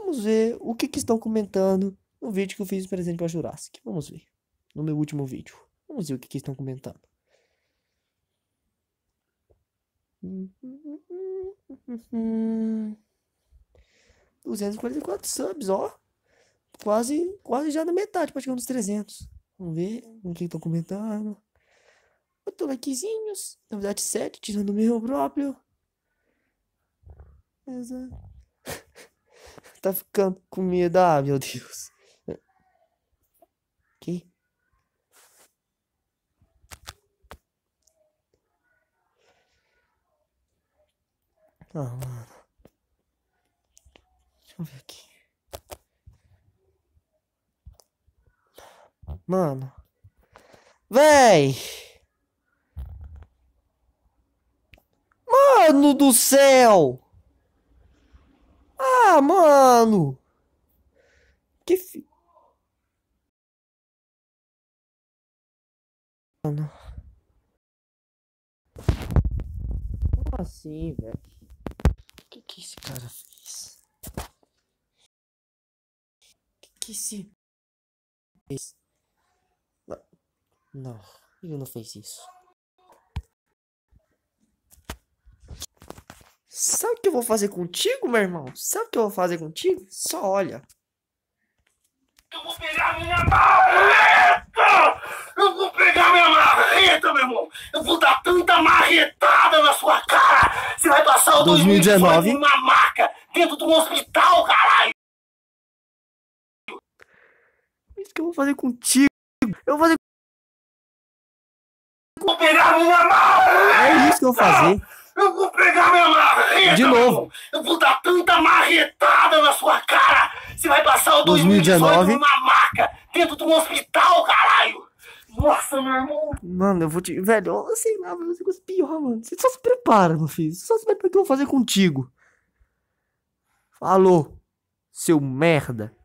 Vamos ver o que que estão comentando no vídeo que eu fiz de presente pra Jurassic. Vamos ver. No meu último vídeo. Vamos ver o que que estão comentando. 244 subs, ó. Quase já na metade, pra chegar nos 300. Vamos ver o que estão comentando. 8 likezinhos. Na verdade, 7, tirando o meu próprio. Exato. Tá ficando com medo. Ah, meu Deus. Que? Ah, mano. Deixa eu ver aqui. Mano. Véi! Mano do céu! Ah, mano! Que fi... Mano. Como assim, velho? O que esse cara fez? O que esse fez? Não, ele não fez isso. Sabe o que eu vou fazer contigo, meu irmão? Sabe o que eu vou fazer contigo? Só olha. Eu vou pegar minha marreta! Eu vou pegar minha marreta, meu irmão! Eu vou dar tanta marretada na sua cara! Você vai passar o 2019 numa maca dentro de um hospital, caralho! É isso que eu vou fazer contigo. Eu vou fazer. Eu vou pegar minha marreta! É isso que eu vou fazer. Eu vou pegar minha marreta! De novo. Eu vou dar tanta marretada na sua cara! Você vai passar o 2019 numa maca dentro de um hospital, caralho! Nossa, meu irmão! Mano, eu vou te. Velho, eu sei lá, vai ser coisa pior, mano. Você só se prepara, meu filho. Você só se prepara o que eu vou fazer contigo. Falou, seu merda.